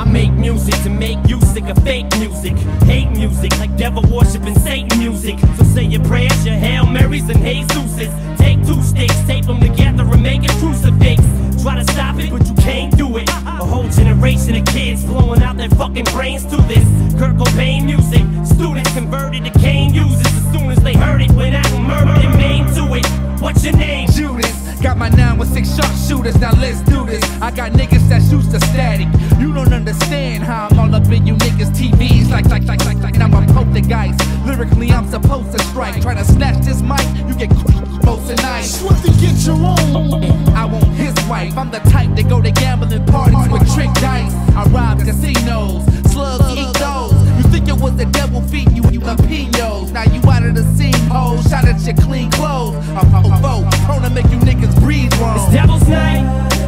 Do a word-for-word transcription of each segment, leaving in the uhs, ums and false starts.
I make music to make you sick of fake music, hate music, like devil worshiping Satan music. So say your prayers, your Hail Marys and Jesuses. Take two sticks, tape them together and make a crucifix. Try to stop it, but you can't do it. A whole generation of kids blowing out their fucking brains to this Kurt Cobain music. Students converted to cane users as soon as they heard it. Went out and murdered and made to it. What's your name? Judas. Got my nine with six sharpshooters, now let's do this. I got niggas that shoots the static. You don't understand how I'm all up in you niggas' T Vs like, like, like, like, like, and I'm a poltergeist. Lyrically, I'm supposed to strike. Try to snatch this mic, you get close tonight. Swift to get your own. I want his wife. I'm the type that go to gambling parties with trick dice. I rob casinos, slugs eat those. You think it was the devil feeding you, you lapinos. Now you out of the scene, ho. Shot at your clean clothes. I'm a foe, prone to make you niggas breathe wrong. It's Devil's Night.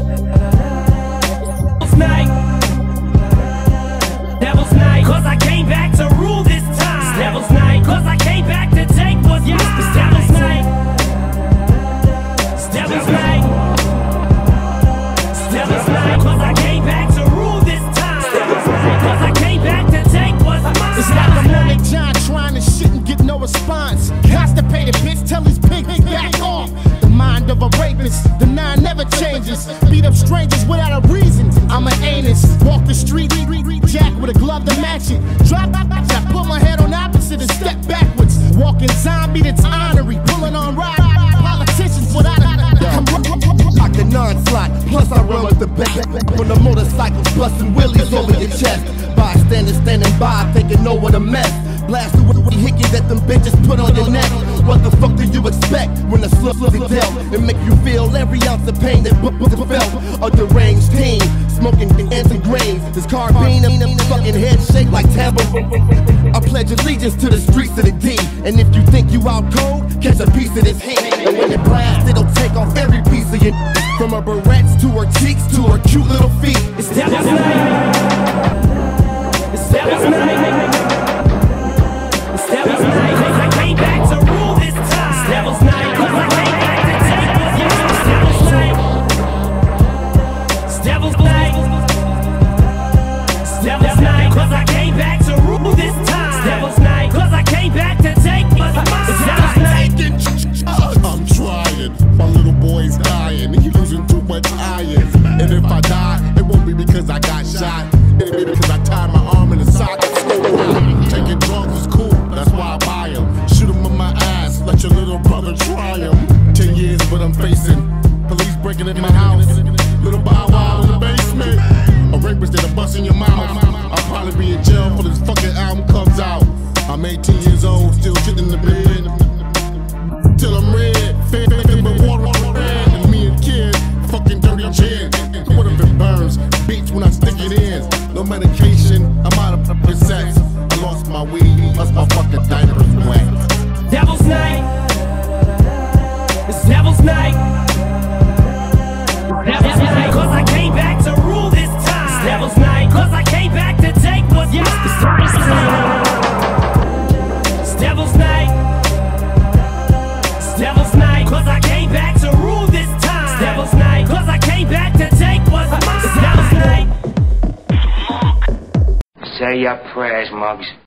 Devil's Night. Devil's Night. Cause I came back to rule this time. It's Devil's Night. Cause I came back to take what's mine. It's Devil's Night. It's Devil's Night. It's Devil's Night. Cause I came back to rule this time. It's Devil's Night. Cause I came back to take what's mine. It's like I'm on John trying to shit and get no response. Constipated bitch, tell these pigs back off. The mind of a rapist, the nine never changes. Beat up strangers without a reason. I'm an anus. Walk the street, jack with a glove to match it. Drop, I put my head on opposite and step backwards. Walking zombie that's honorary, pulling on ride. Politicians without a I can non-slot, plus I run with the back. When the motorcycle's busting wheelies over your chest. Bystanders standing by, thinking know what a mess. Blast with the hickeys that them bitches put on your neck. What the fuck do you expect when the slip is dealt and make you feel every ounce of pain that b b felt? A deranged team, smoking ants and grains. This carbine and them fucking head shake like tambourine. I pledge allegiance to the streets of the D. And if you think you out cold, catch a piece of this heat. And when it blasts, it'll take off every piece of your from her barrettes to her cheeks to her cute little feet. It's Devil's Night. It's Devil's Night. It's Devil's Night. Cause I came back to rule this time. It's Devil's Night. Cause I came back to take what's mine. It's Devil's Night. It's Devil's Night. It's Devil's Night. Cause I came back to rule this time. It's Devil's Night. Cause I came back to take what's mine. It's Devil's Night. I'm trying, my little boy's dying. He losing too much iron. And if I die, it won't be because I got shot. It'll be because I tied my arm in a socket. Taking drugs is cool, that's why I buy them. Shoot him in my ass, let your little brother try him. Ten years what I'm facing, police breaking into my house. Little Bow Wow in the basement. A rapist that'll bust in your mouth. I'll probably be in jail before this fucking album comes out. I'm eighteen years old, still shit in the bed. Till I'm red, fading but water on red. And me and kid, fucking dirty gin. What if it burns? Beats when I stick it in. No medication, I'm out of sex. I lost my weed, plus my fucking diapers wet. Devil's Night. It's Devil's Night. Devil's Night. Cause I came back to rule this time. It's Devil's Night. Cause I came back to take what's mine. It's Devil's Night. It's Devil's Night. Cause I came back to rule this time. It's Devil's Night. Cause I came back to take what's mine. It's Devil's Night. Say your prayers, Muggs.